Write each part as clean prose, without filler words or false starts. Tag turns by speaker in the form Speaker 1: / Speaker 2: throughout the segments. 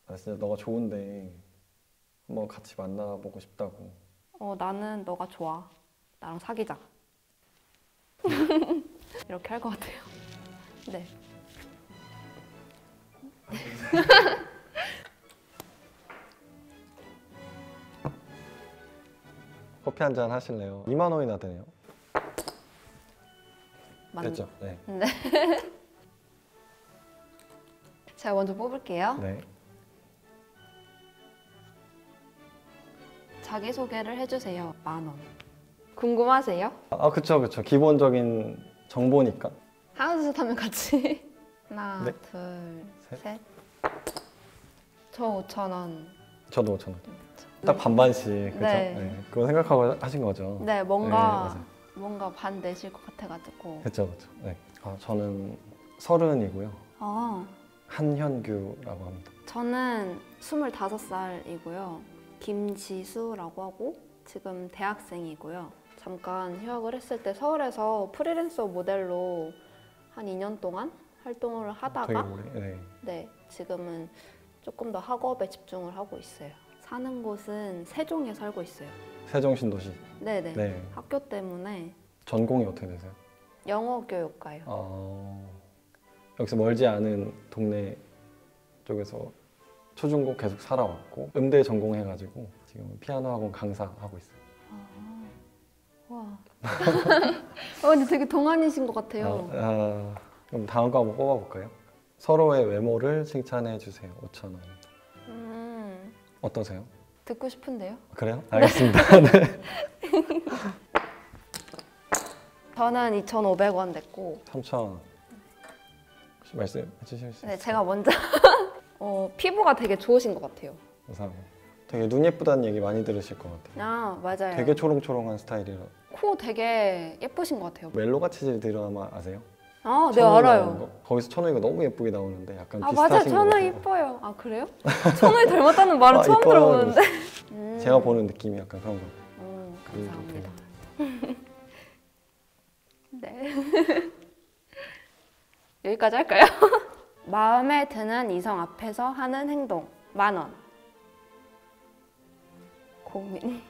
Speaker 1: 나 진짜 너가 좋은데 한번 같이 만나보고 싶다고.
Speaker 2: 나는 너가 좋아. 나랑 사귀자. 이렇게 할 것 같아요. 네.
Speaker 1: 커피 한 잔 하실래요? 2만 원이나 되네요.
Speaker 2: 맞죠?
Speaker 1: 됐죠? 네.
Speaker 2: 네. 제가 먼저 뽑을게요.
Speaker 1: 네.
Speaker 2: 자기소개를 해주세요. 10,000원. 궁금하세요?
Speaker 1: 아, 그쵸, 그쵸. 기본적인 정보니까.
Speaker 2: 하나, 둘, 셋 하면 같이. 하나,
Speaker 1: 네.
Speaker 2: 둘,
Speaker 1: 셋.
Speaker 2: 셋. 저 5,000원.
Speaker 1: 저도 5천 원. 딱 반반씩, 그죠?
Speaker 2: 네.
Speaker 1: 네. 그거 생각하고 하신 거죠?
Speaker 2: 네,
Speaker 1: 네,
Speaker 2: 뭔가
Speaker 1: 맞아요.
Speaker 2: 뭔가 반 내실 것 같아가지고.
Speaker 1: 그쵸, 그쵸. 네. 저는 30이고요.
Speaker 2: 아,
Speaker 1: 한현규라고 합니다.
Speaker 2: 저는 25살이고요. 김지수라고 하고 지금 대학생이고요. 잠깐 휴학을 했을 때 서울에서 프리랜서 모델로 한 2년 동안 활동을
Speaker 1: 되게
Speaker 2: 하다가
Speaker 1: 오래. 네.
Speaker 2: 네, 지금은 조금 더 학업에 집중을 하고 있어요. 사는 곳은 세종에 살고 있어요.
Speaker 1: 세종신도시.
Speaker 2: 네네.
Speaker 1: 네.
Speaker 2: 학교 때문에
Speaker 1: 전공이 어떻게 되세요?
Speaker 2: 영어 교육과요.
Speaker 1: 여기서 멀지 않은 동네 쪽에서 초중고 계속 살아왔고 음대 전공해가지고 지금 피아노 학원 강사하고 있어요.
Speaker 2: 와. 근데 되게 동안이신 것 같아요.
Speaker 1: 그럼 다음 거 한번 뽑아볼까요? 서로의 외모를 칭찬해 주세요. 5,000원. 어떠세요?
Speaker 2: 듣고 싶은데요?
Speaker 1: 그래요? 알겠습니다. 네.
Speaker 2: 저는 2,500원 냈고
Speaker 1: 3,000원. 혹시 말씀해 주실 수 있어요?
Speaker 2: 네, 제가 먼저 피부가 되게 좋으신 것 같아요.
Speaker 1: 감사합니다. 되게 눈 예쁘다는 얘기 많이 들으실 것 같아요.
Speaker 2: 아, 맞아요.
Speaker 1: 되게 초롱초롱한 스타일이라.
Speaker 2: 코 되게 예쁘신 것 같아요.
Speaker 1: 멜로가 치질 드라마 아세요?
Speaker 2: 아, 네,
Speaker 1: 천우희 나오는
Speaker 2: 알아요.
Speaker 1: 거? 거기서 천우희가 너무 예쁘게 나오는데 약간
Speaker 2: 아, 맞아요.
Speaker 1: 비슷하신 것
Speaker 2: 천우희
Speaker 1: 같아요.
Speaker 2: 이뻐요. 아, 그래요? 천우희 닮았다는 말은
Speaker 1: 아,
Speaker 2: 처음
Speaker 1: 이뻐요.
Speaker 2: 들어보는데.
Speaker 1: 제가 보는 느낌이 약간 그런 거.
Speaker 2: 감사합니다. 네. 여기까지 할까요? 마음에 드는 이성 앞에서 하는 행동 10,000원. 고민.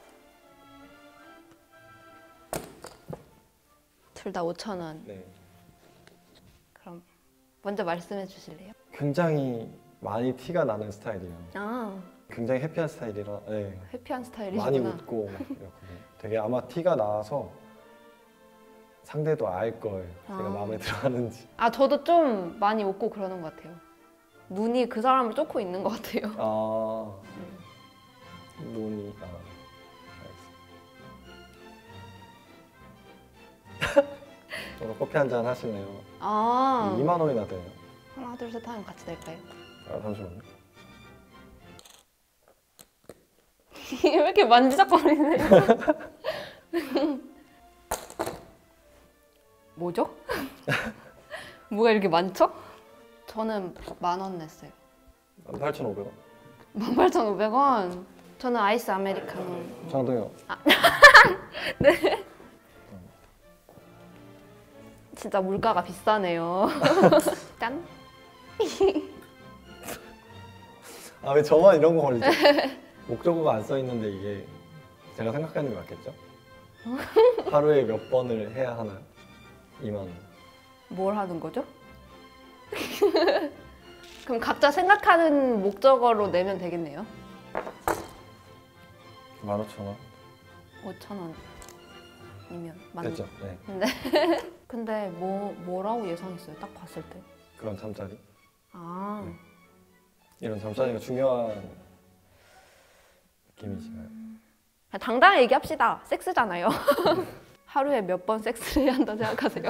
Speaker 2: 둘 다 5,000원.
Speaker 1: 네.
Speaker 2: 그럼 먼저 말씀해 주실래요?
Speaker 1: 굉장히 많이 티가 나는 스타일이에요.
Speaker 2: 아,
Speaker 1: 굉장히 해피한 스타일이라 네.
Speaker 2: 해피한 스타일이시구나.
Speaker 1: 많이 웃고 막 이렇거든요. 되게 아마 티가 나서 상대도 알 거예요. 제가
Speaker 2: 아.
Speaker 1: 마음에 들어하는지.
Speaker 2: 아, 저도 좀 많이 웃고 그러는 것 같아요. 눈이 그 사람을 쫓고 있는 것 같아요.
Speaker 1: 눈이 알겠습니다. 오늘 커피 한 잔 하실래요? 2만 원이나 돼요.
Speaker 2: 하나, 둘, 셋 하면 같이 낼까요?
Speaker 1: 잠시만요.
Speaker 2: 왜 이렇게 만지작거리세요? 뭐죠? 뭐가 이렇게 많죠? 저는 10,000원 냈어요.
Speaker 1: 8,500원.
Speaker 2: 18,500원. 저는 아이스 아메리카노.
Speaker 1: 장동요.
Speaker 2: 네. 진짜 물가가 비싸네요. 짠.
Speaker 1: 왜 저만 이런 거 걸리죠? 목적어가 안 써 있는데 이게 제가 생각하는 게 맞겠죠? 하루에 몇 번을 해야 하나요? 2만 원.
Speaker 2: 뭘 하는 거죠? 그럼 각자 생각하는 목적어로 내면 되겠네요.
Speaker 1: 15,000원.
Speaker 2: 5,000원이면 맞네.
Speaker 1: 됐죠? 네.
Speaker 2: 근데 뭐라고 예상했어요? 딱 봤을 때.
Speaker 1: 그런 잠자리.
Speaker 2: 아,
Speaker 1: 이런 잠자리가 중요한 느낌이신가요?
Speaker 2: 그냥 당당하게 얘기합시다. 섹스잖아요. 하루에 몇 번 섹스를 해야 한다고 생각하세요?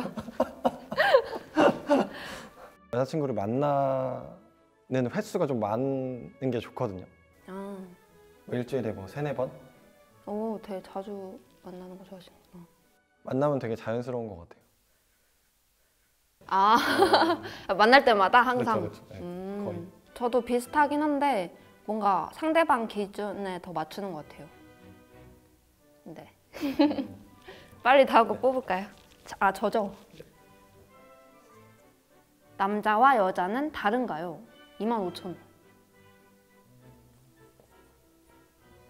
Speaker 1: 여자친구를 만나는 횟수가 좀 많은 게 좋거든요.
Speaker 2: 아,
Speaker 1: 뭐 일주일에 뭐 3-4번?
Speaker 2: 오, 되게 자주 만나는 거 좋아하시는구나.
Speaker 1: 만나면 되게 자연스러운 것 같아요.
Speaker 2: 아, 만날 때마다 항상.
Speaker 1: 그렇죠, 그렇죠. 네, 거의.
Speaker 2: 저도 비슷하긴 한데 뭔가 상대방 기준에 더 맞추는 것 같아요. 네. 빨리 다음 거 뽑을까요? 저죠? 남자와 여자는 다른가요? 25,000원.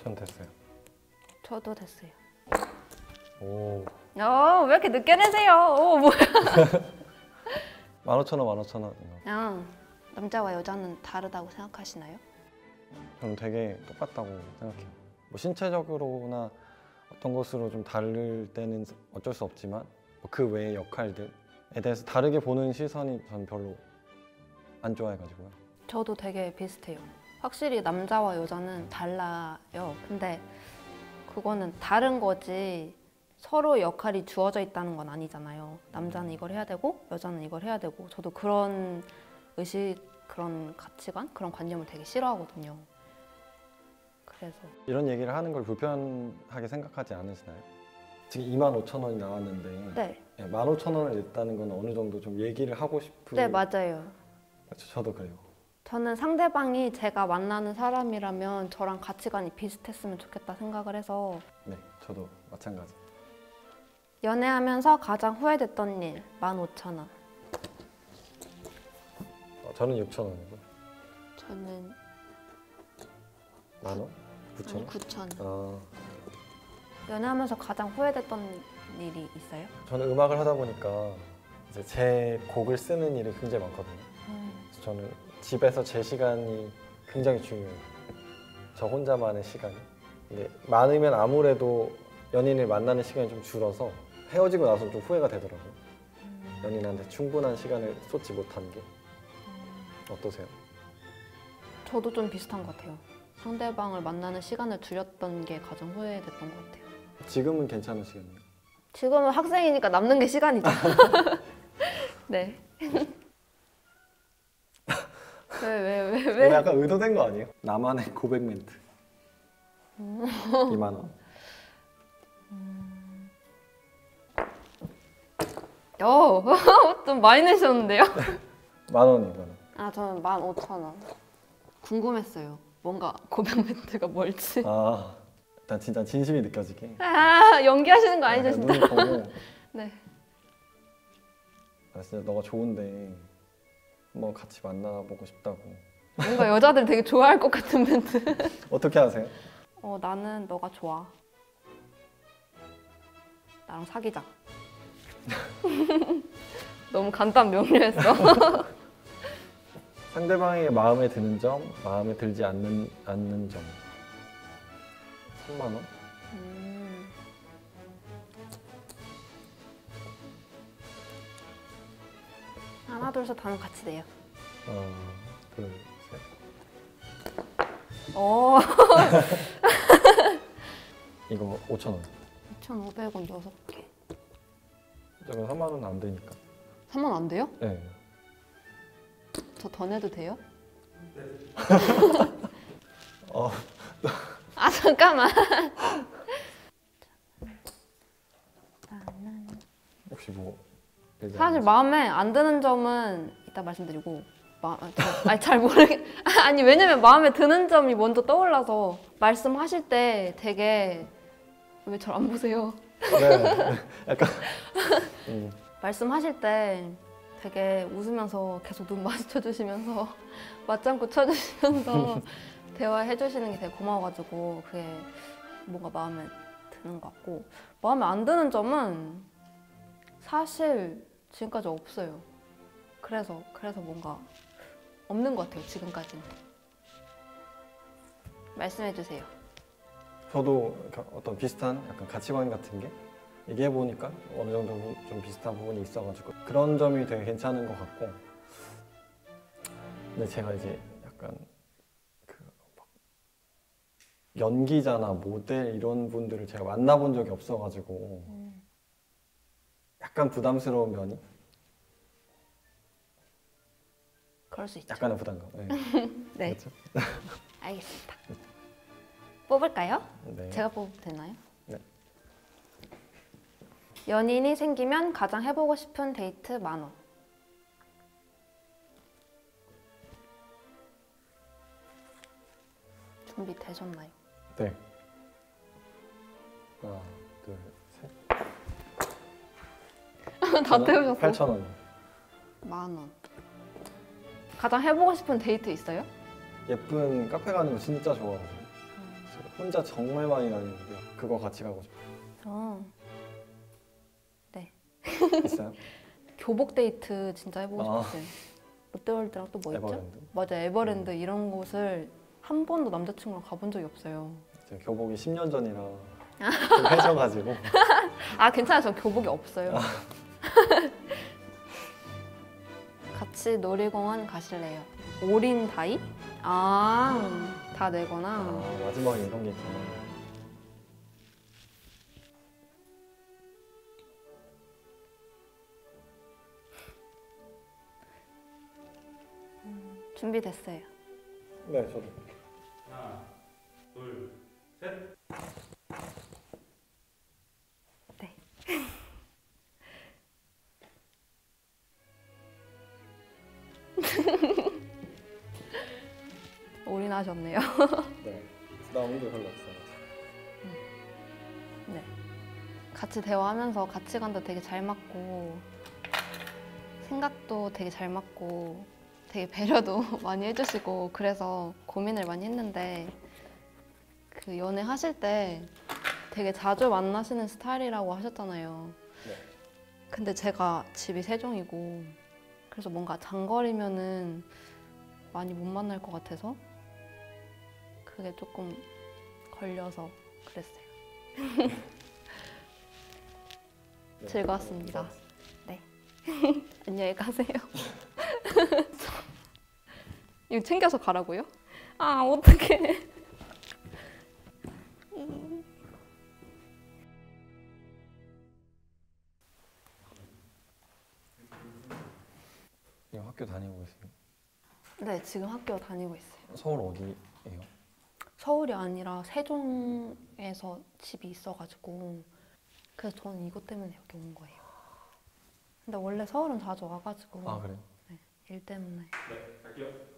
Speaker 1: 전 됐어요.
Speaker 2: 저도 됐어요.
Speaker 1: 오.
Speaker 2: 왜 이렇게 늦게 내세요? 뭐야?
Speaker 1: 15,000원, 15,000원.
Speaker 2: 그냥 남자와 여자는 다르다고 생각하시나요?
Speaker 1: 저는 되게 똑같다고 생각해요. 뭐 신체적으로나 어떤 것으로 좀 다를 때는 어쩔 수 없지만 그 외의 역할들에 대해서 다르게 보는 시선이 전 별로 안 좋아해가지고요.
Speaker 2: 저도 되게 비슷해요. 확실히 남자와 여자는 달라요. 근데 그거는 다른 거지 서로 역할이 주어져 있다는 건 아니잖아요. 남자는 이걸 해야 되고 여자는 이걸 해야 되고 저도 그런 의식, 그런 가치관, 그런 관념을 되게 싫어하거든요. 그래서
Speaker 1: 이런 얘기를 하는 걸 불편하게 생각하지 않으시나요? 지금 25,000원이 나왔는데
Speaker 2: 네,
Speaker 1: 15,000원을 냈다는 건 어느 정도 좀 얘기를 하고 싶은.
Speaker 2: 네 맞아요.
Speaker 1: 저도 그래요.
Speaker 2: 저는 상대방이 제가 만나는 사람이라면 저랑 가치관이 비슷했으면 좋겠다 생각을 해서
Speaker 1: 네, 저도 마찬가지.
Speaker 2: 연애하면서 가장 후회됐던 일 15,000원.
Speaker 1: 저는 6,000원이고.
Speaker 2: 저는
Speaker 1: 만 원? 9,000원?
Speaker 2: 9,000원. 연애하면서 가장 후회됐던 일이 있어요?
Speaker 1: 저는 음악을 하다 보니까 이제 제 곡을 쓰는 일이 굉장히 많거든요. 그래서 저는 집에서 제 시간이 굉장히 중요해요. 저 혼자만의 시간이. 근데 많으면 아무래도 연인을 만나는 시간이 좀 줄어서 헤어지고 나서 좀 후회가 되더라고요. 연인한테 충분한 시간을 쏟지 못한 게. 어떠세요?
Speaker 2: 저도 좀 비슷한 것 같아요. 상대방을 만나는 시간을 줄였던 게 가장 후회됐던 것 같아요.
Speaker 1: 지금은 괜찮으시겠네요.
Speaker 2: 지금은 학생이니까 남는 게 시간이죠. 네.
Speaker 1: 이거
Speaker 2: 왜?
Speaker 1: 약간 의도된 거 아니에요? 나만의 고백 멘트. 2만 원.
Speaker 2: 좀 많이 내셨는데요?
Speaker 1: 10,000원, 이거는.
Speaker 2: 저는 15,000원. 궁금했어요. 뭔가 고백 멘트가 뭘지.
Speaker 1: 일단 진짜 진심이 느껴지게.
Speaker 2: 연기하시는 거 아니죠, 진짜?
Speaker 1: 눈을 보고
Speaker 2: 네.
Speaker 1: 진짜 너가 좋은데 한번 같이 만나보고 싶다고.
Speaker 2: 뭔가 여자들 되게 좋아할 것 같은 멘트.
Speaker 1: 어떻게 하세요?
Speaker 2: 나는 너가 좋아. 나랑 사귀자. 너무 간단 명료했어.
Speaker 1: 상대방에게 마음에 드는 점, 마음에 들지 않는 점. 3만 원?
Speaker 2: 하나 둘 셋 하면 같이 내요.
Speaker 1: 하나, 둘, 셋. 이거 5,000원.
Speaker 2: 2,500원 6개.
Speaker 1: 저는 3만 원은 안 되니까.
Speaker 2: 3만 안 돼요?
Speaker 1: 네.
Speaker 2: 저 더 내도 돼요? 잠깐만.
Speaker 1: 혹시 뭐
Speaker 2: 사실 마음에 안 드는 점은 이따 말씀드리고 잘 모르겠. 아니 왜냐면 마음에 드는 점이 먼저 떠올라서 말씀하실 때 되게 왜 잘 안 보세요?
Speaker 1: 네. 약간
Speaker 2: 말씀하실 때 되게 웃으면서 계속 눈 마주쳐 주시면서 맞장구 쳐 주시면서 대화해 주시는 게 되게 고마워가지고 그게 뭔가 마음에 드는 것 같고 마음에 안 드는 점은 사실 지금까지 없어요. 그래서 뭔가 없는 것 같아요. 지금까지는. 말씀해 주세요.
Speaker 1: 저도 어떤 비슷한 약간 가치관 같은 게 얘기해 보니까 어느 정도 좀 비슷한 부분이 있어가지고 그런 점이 되게 괜찮은 것 같고. 근데 제가 이제 약간 막 연기자나 모델 이런 분들을 제가 만나본 적이 없어가지고 약간 부담스러운 면이.
Speaker 2: 그럴 수 있죠.
Speaker 1: 약간의 부담감. 네.
Speaker 2: 네.
Speaker 1: 그렇죠?
Speaker 2: 알겠습니다. 뽑을까요?
Speaker 1: 네.
Speaker 2: 제가 뽑어도 되나요?
Speaker 1: 네.
Speaker 2: 연인이 생기면 가장 해보고 싶은 데이트 10,000원. 준비되셨나요?
Speaker 1: 네. 하나, 둘, 셋.
Speaker 2: 다 태우셨어요?
Speaker 1: 8,000원.
Speaker 2: 10,000원. 가장 해보고 싶은 데이트 있어요?
Speaker 1: 예쁜 카페 가는 거 진짜 좋아하거든요. 혼자 정말 많이 다니는데 그거 같이 가고 싶어요.
Speaker 2: 어,
Speaker 1: 있어요?
Speaker 2: 교복 데이트 진짜 해보고
Speaker 1: 아.
Speaker 2: 싶었어요. 롯데월드랑 또 뭐 있죠?
Speaker 1: 에버랜드.
Speaker 2: 맞아, 에버랜드 이런 곳을 한 번도 남자친구랑 가본 적이 없어요.
Speaker 1: 제가 교복이 10년 전이라 좀 해져가지고.
Speaker 2: 아, 괜찮아요. 저 교복이 없어요. 같이 놀이공원 가실래요? 올인 다이? 아, 다 내거나.
Speaker 1: 아, 마지막에 이런 게 있구나.
Speaker 2: 준비됐어요.
Speaker 1: 네, 저도.
Speaker 3: 하나, 둘, 셋.
Speaker 2: 네. 올인하셨네요.
Speaker 1: 네. 나온 게 별로 없어요.
Speaker 2: 네. 같이 대화하면서 가치관도 되게 잘 맞고 생각도 되게 잘 맞고 되게 배려도 많이 해주시고 그래서 고민을 많이 했는데 그 연애하실 때 되게 자주 만나시는 스타일이라고 하셨잖아요.
Speaker 1: 네.
Speaker 2: 근데 제가 집이 세종이고 그래서 뭔가 장거리면은 많이 못 만날 것 같아서 그게 조금 걸려서 그랬어요.
Speaker 1: 네.
Speaker 2: 즐거웠습니다. 네. 안녕히 가세요. 이거 챙겨서 가라고요? 아, 어떡해.
Speaker 1: 지금 학교 다니고 있어요.
Speaker 2: 네, 지금 학교 다니고 있어요.
Speaker 1: 서울 어디예요?
Speaker 2: 서울이 아니라 세종에서 집이 있어가지고 그래서 저는 이것 때문에 여기 온 거예요. 근데 원래 서울은 자주 와가지고
Speaker 1: 아, 그래요?
Speaker 2: 일 때문에.
Speaker 3: 네, 갈게요.